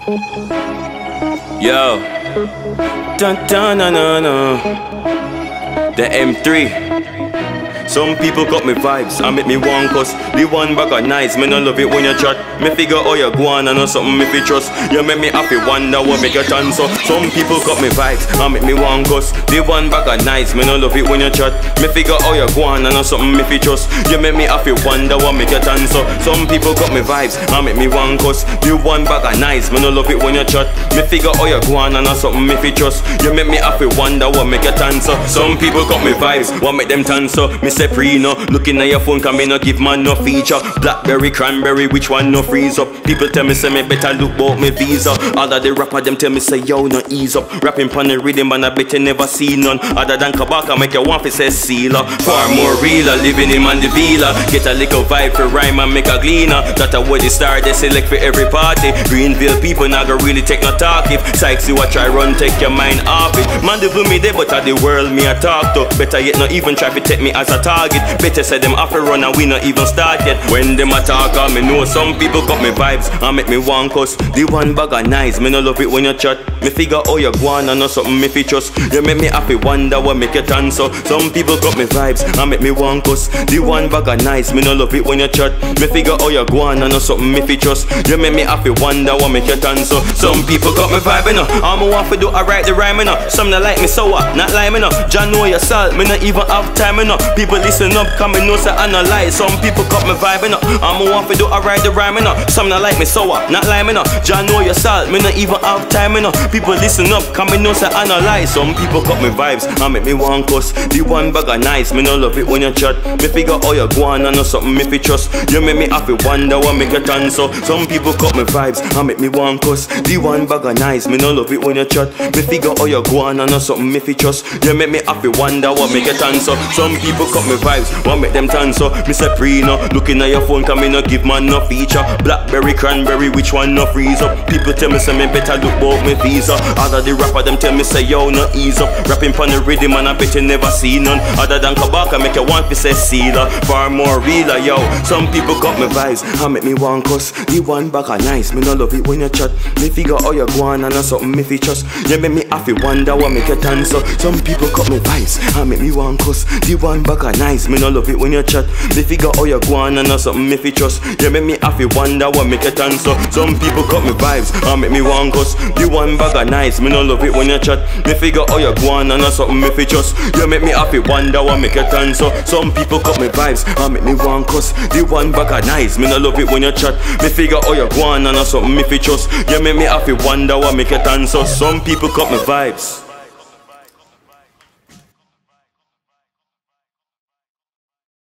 Yo, dun dun dun dun dun. The M3. Some people got me vibes, I make me one cuss. The one bag of nice, me no love it when you chat. Me figure how you go on and know something me fi trust. You make me happy wonder what make you turn so. Some people got me vibes, I make me one cuss. The one bag of nice, me no love it when you chat. Me figure how you go on and know something me fi trust. You make me happy wonder what make you turn so. Some people got me vibes, I make me one cuss. The one bag of nice, me no love it when you chat. Me figure how you go on and know something me fi trust. You make me happy wonder what make you turn so. Some people got me vibes, what make them turn so. Me say pre-no, looking at your phone can me no give man no feature. Blackberry, cranberry, which one no freeze up? People tell me say me better look bout me visa. All of the rapper them tell me say yo no ease up. Rapping pon the rhythm and I bet you never see none other than Kabaka make you want to say sealer. Far more realer, living in Mandevilla. Get a little vibe for rhyme and make a gleaner. That's how the star they select for every party. Greenville people not gonna really take no talk. If Sykes you a try run take your mind off it. Mandeville me there but at the world me a talk to. Better yet not even try to take me as a target. Better say them off a run and we not even start yet. When them attack on me know some people got me vibes and make me one cuss. The one bag of nice, me no love it when you chat. Me figure how you go on and know something me fi trust. You make me happy wonder what make you turn so. Some people got me vibes and make me one cuss. The one bag of nice, me no love it when you chat. Me figure how you go on and know something me fi trust. You make me happy wonder what make you turn so. Some people got me vibing up. All me want to do I write the rhyme up. Some not like me so what, not like me no. John know your salt, me not even have time enough. People listen up, come and know say analyze. Some people got me vibing up. All me want to do I write the rhyme up. Some not like me so what, not like me no. John know your salt, me not even have time enough. People listen up, come and know say analyze. Some people got me vibes and make me one cuss. The one bag of nice, me no love it when you chat. Me figure how you go on and know something me fi trust. You make me happy wonder what make you turn so. Some people got me vibes and make me one cuss. The one bag of nice, me no love it when you chat. Me figure how you go on and know something me fi trust. You make me happy wonder what make you turn so. Some people got me vibes, what make them turn so. Me say pre-no, looking at your phone can me no give man no feature. Blackberry, cranberry, which one no freeze up? People tell me say me better look bout me visa. All of the rapper them tell me say yo no ease up. Rapping pon the rhythm and I bet you never see none other than Kabaka make you want to say sealer. Far more realer yo. Some people got me vibes and make me one cuss. The one back a nice, me no love it when you chat. Me figure how you go on and know something me fi trust. You make me happy wonder what make you turn so. Some people got me vibes and make me one cuss. The one back a nice, me no love it when you chat. Me figure how you go on and know something me fi trust. You make me happy wonder what make you turn so. Some people got me vibes and make me one cuss. The one bag of nice, me no love it when you chat. Me figure how you go on and know something me fi trust. You make me happy wonder what make you turn so. Some people got me vibes and make me one cuss. The one bag of nice, me no love it when you chat. Me figure how you go on and know something me fi trust. You make me happy wonder what make you turn so. Some people got me vibes.